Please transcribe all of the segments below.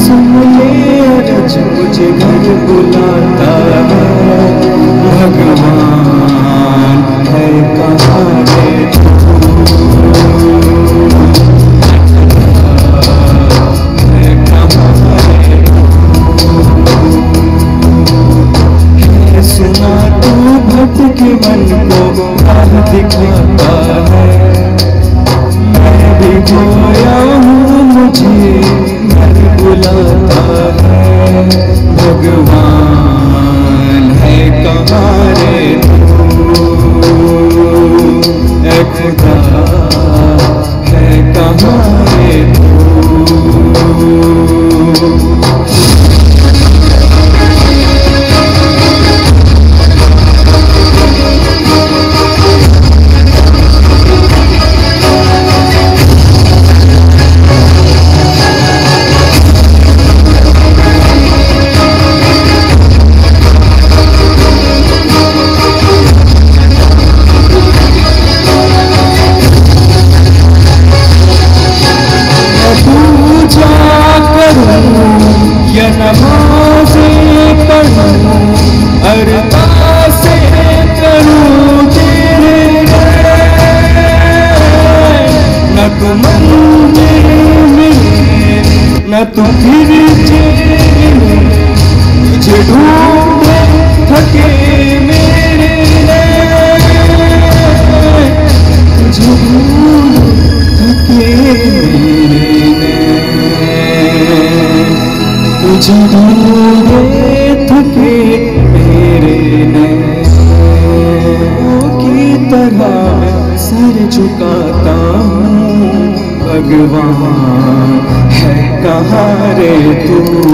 सुन ले अरज मुझे घर बुलाता है। भगवान है कहाँ रे तू, है कहाँ रे है सुना तू भटके मन को राह दिखाता है। मैं भी खोया हूँ मुझे घर बुलाता है। भगवान है कहाँ रे तू, ऐ खुदा है कहाँ रे तू। या नमाज़ें पढ़ूं अरदासें करूं तेरे न तो मंदिर मिले न तो फिर चेहरे तुझे ढूंढे थके मेरे तुझे ढूंढे थके मेरे तुझे ढूंढे थके मेरे नैनों की तरह मैं सर झुकाता हूँ। भगवान है कहाँ रे तू,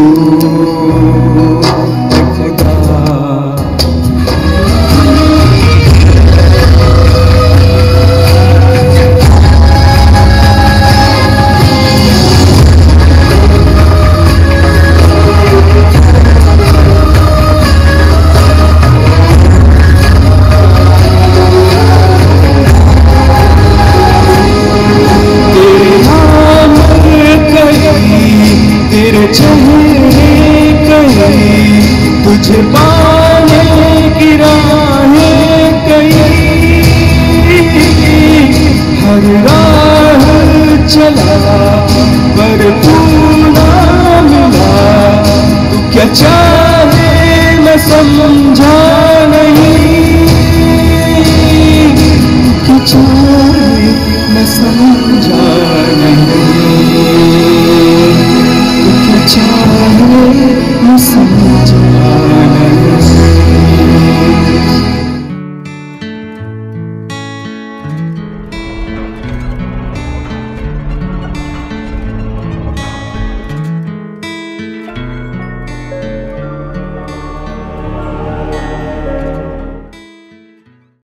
चेहरे कहीं तुझे पाने की राहें कहीं हर राह चला पर तू ना मिला। तू क्या चाहे मैं समझा नहीं, क्या चाहे मैं समझा नहीं, चाहे मैं समझा